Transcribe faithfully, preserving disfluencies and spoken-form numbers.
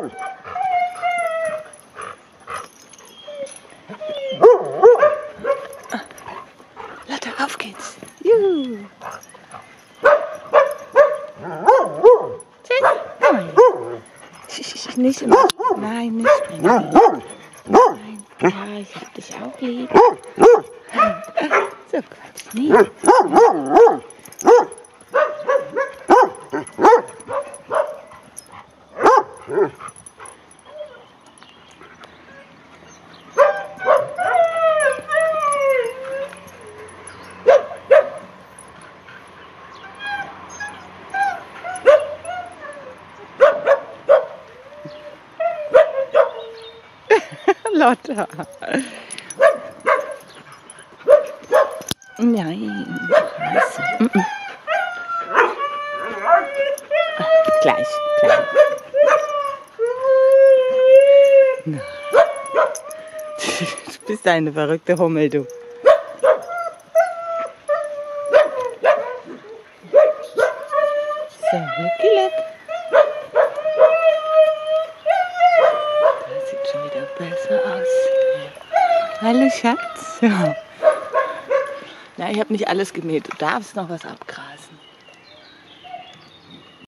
Lotte, auf geht's. Juhu. Nein. Nicht immer. Nein, nicht springen. Nein, ja, ich hab dich auch lieb. So, Quatsch, nee. Lotte. Nein, scheiße. Mm -mm. Gleich, gleich. Na. Du bist eine verrückte Hummel, du. So, Lucky. Das sieht schon wieder besser aus. Hallo Schatz. Ja. Na, ich habe nicht alles gemäht. Du darfst noch was abgrasen.